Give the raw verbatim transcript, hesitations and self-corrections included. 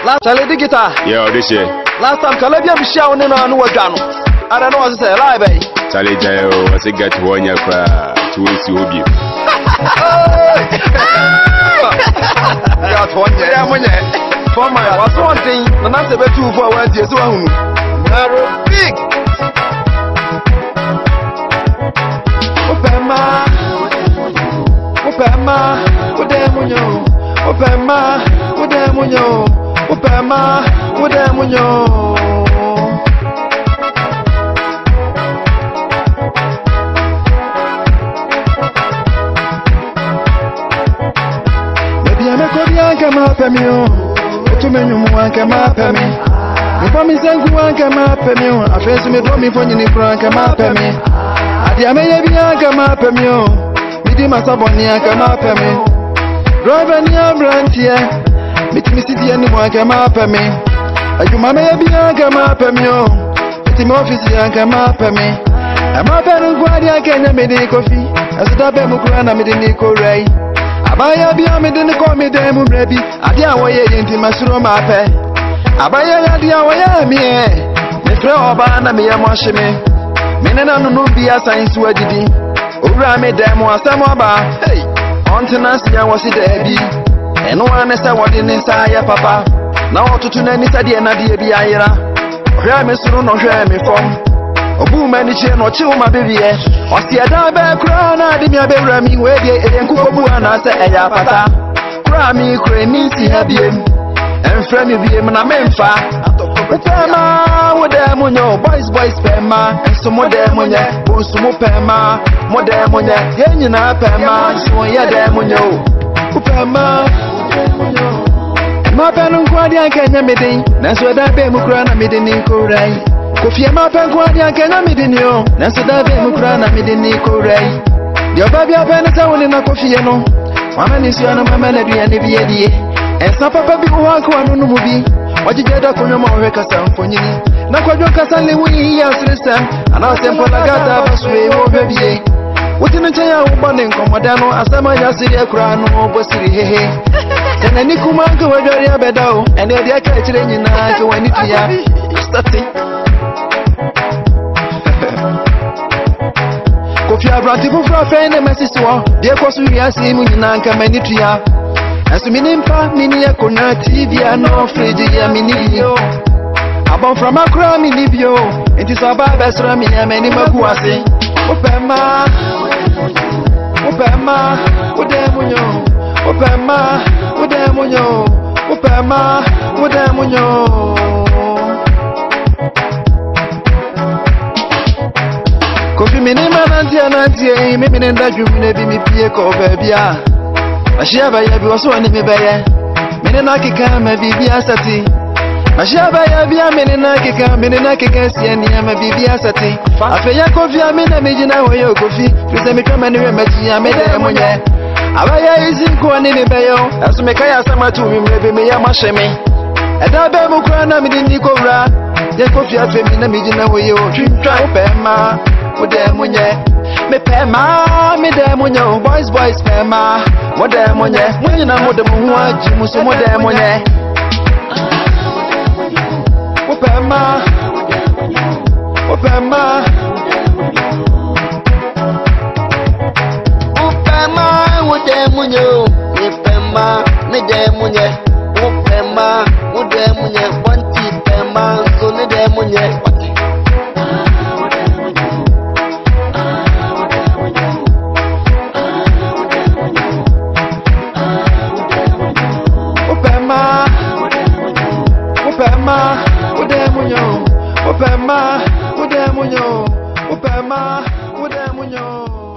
Last time the guitar. Yeah, this year. Last time Calabia Michelle and I know what Gano. I don't know what to say, lie, baby. Charlie Jayo, I say get one year cry to see you. Got one year, one year. For my was one thing, and that's a bit too for one year. So I'm big. Opema, Opema, Odemunyo, Opema, Odemunyo, Opema, Odemunyo. Kama pemio, utumenyu mwanke mapemi. Mifami zengu wanke mapemio, afesi midromi fonyi ni franke mapemi. Adi ameye bianke mapemio, midi masaboni yanke mapemi. Driver ni ambrantie, miti misidi yeni mwanke mapemi. Ajuma meye bianke mapemio, miti mi ofisi yanke mapemi. Amapenu kwa yanke nyamidi kofi, asidabe mukura na midi niko rei. Abaya bia me de ko me dem mrebi ade a woye yenti masuro mape abaya ade a woye me me fre oba na me yamohye me me ne nanu no bia science wagidi owura me dem asem oba hey ontenance ya wosi da bi eno ane se wode ne sa ya papa na otutu na ni sade na de bi ayira hwe me suru no hwe me fom obu mani che no che uma bebie osi ada be kura na de mi abewura mi we de enkuko bu ana se eya pata kura mi kura ni si ha biem enfra mi biem na memfa pema wo de munyo boys boys pema enso mo de munye bonso mo pema mo de munye ye nyina pema so ye de munyo pema ma penu kwadi akenya medin na so da be mu kura na medin ni korai Kofi ma pen kwa dia kenya midinio na so da be mukura na midini ko rai dia ba bia pen sa woni na kofi no mama ni sio no mama na dua ne bia die ensa papa bi wo anko anu no mu bi ojije da konyo ma we kasa mfonyini na kwadwo kasa le wi ya sresem ana sempo la gata baswe wo bebie wotinu nche ya wo ne nkomoda no asama ya siri akura no bo siri hehe tena ni kuma nko wadori abedao ene dia ka chire nyina ke wani tia starting Kofi abranti fu fra fe ne mesiso de koso wiase mu nyina nka manitua aso minimpa mini ekona T V no fridge ya mini yo abon from akra mini bio enti so ba besra mi ya mani maguase opema opema odemunyo opema odemunyo opema odemunyo Kofi minima nantia nantia mimi nenda jumune bi mi pie ko babia Ashia ba ya bi waso ani me baye mene na keka ma bibi asati Ashia ba ya bia mene na keka mene na keka sia ni ma bibi asati Afe ya kofi amena mejina hoyo kofi Prise mi kama niwe machi ya mede munye Abaya izi ko ni me bayo asumeka ya sama tu mi mrebe me ya masheme Eda be mu kura na mi ni ko wra Ye kofi afe mi na mejina hoyo twintwa opema Odemunye, me pema, me demunye, boys boys pema, modemunye, mwenye na modemunwa, jimusu modemunye. Opema, opema, opema, odemunye, me pema, me demunye, opema, odemunye, wanti pema, so me demunye. Opema, odemunyo, opema, odemunyo, opema, odemunyo.